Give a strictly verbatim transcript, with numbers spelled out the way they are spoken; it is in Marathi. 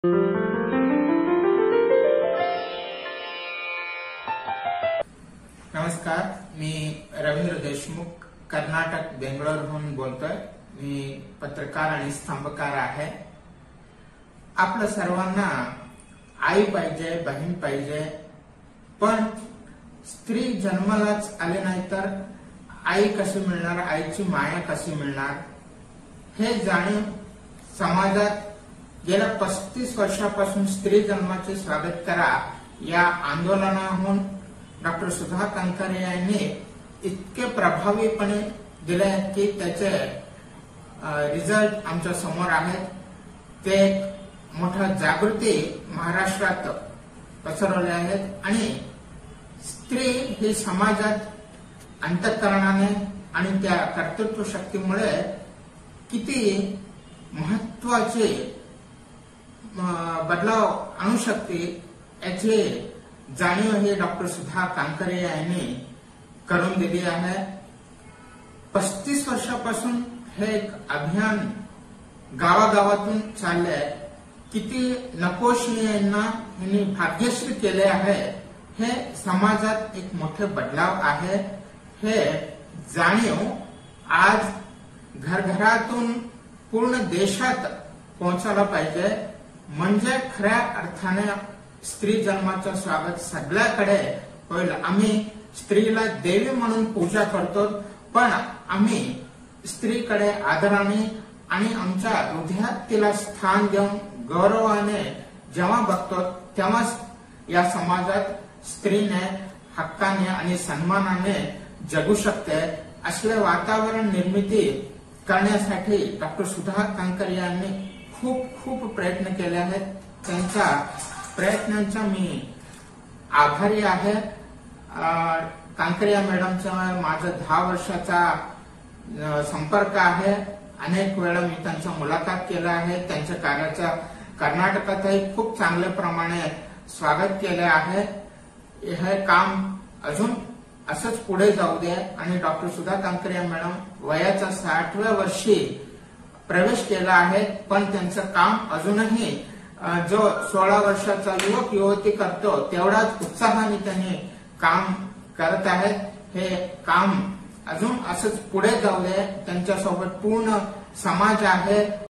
नमस्कार, मी रवींद्र देशमुख कर्नाटक बेंगळूरहून बोलतोय। मी पत्रकार आणि स्तंभकार आहे। आपल्या सर्वांना आई पाहिजे, बहीण पाहिजे, पण स्त्री जन्मालाच आले नाही तर आई कशी मिळणार, आईची माया कशी मिळणार, हे जाणीव समाजात गेल्या पस्तीस वर्षापासून स्त्री जन्माचे स्वागत करा या आंदोलनाहून डॉक्टर सुधा कांकरे यांनी इतके प्रभावीपणे दिले आहेत की त्याचे रिझल्ट आमच्या समोर आहेत। ते मोठा जागृती महाराष्ट्रात पसरवले आहेत आणि स्त्री ही समाजात अंतःकरणाने आणि त्या कर्तृत्व शक्तीमुळे किती महत्वाचे बदलाव आणू शकते याची जाणीव ही डॉक्टर सुधा कांकरे यांनी करून दिली आहे। पस्तीस वर्षापासून हे एक अभियान गावागावातून चाललंय। किती नकोशियांना यांनी भाग्यश्री केले आहे, हे समाजात एक मोठे बदलाव आहे। हे जाणीव आज घरघरातून पूर्ण देशात पोहोचायला पाहिजे, म्हणजे खऱ्या अर्थाने स्त्री जन्माचं स्वागत सगळ्याकडे होईल। आम्ही स्त्रीला देवी म्हणून पूजा करतो, पण आम्ही स्त्रीकडे आदराने आणि आमच्या हृदयात तिला स्थान देऊन गौरवाने जेव्हा बघतो, तेव्हाच या समाजात स्त्रीने हक्काने आणि सन्मानाने जगू शकते। असले वातावरण निर्मिती करण्यासाठी डॉक्टर सुधा कांकरे यांनी खूप खूप प्रयत्न केले आहेत। त्यांच्या प्रयत्नांचा मी आभारी आहे। कांकरे मॅडमचा माझा दहा वर्षाचा संपर्क आहे। अनेक वेळा मी त्यांचा मुलाखत केला आहे। त्यांच्या कार्याचा कर्नाटकातही खूप चांगल्या प्रमाणे स्वागत केले आहे। हे काम अजून असंच पुढे जाऊ दे आणि डॉक्टर सुधा कांकरे मॅडम वयाच्या साठव्या वर्षी प्रवेश केला आहे, पण त्यांचं काम अजूनही जो सोळा वर्षाचा युवक युवती करतो तेवढाच उत्साहाने त्यांनी काम करत आहेत। हे काम अजून असंच पुढे जाऊ दे। त्यांच्यासोबत पूर्ण समाज आहे।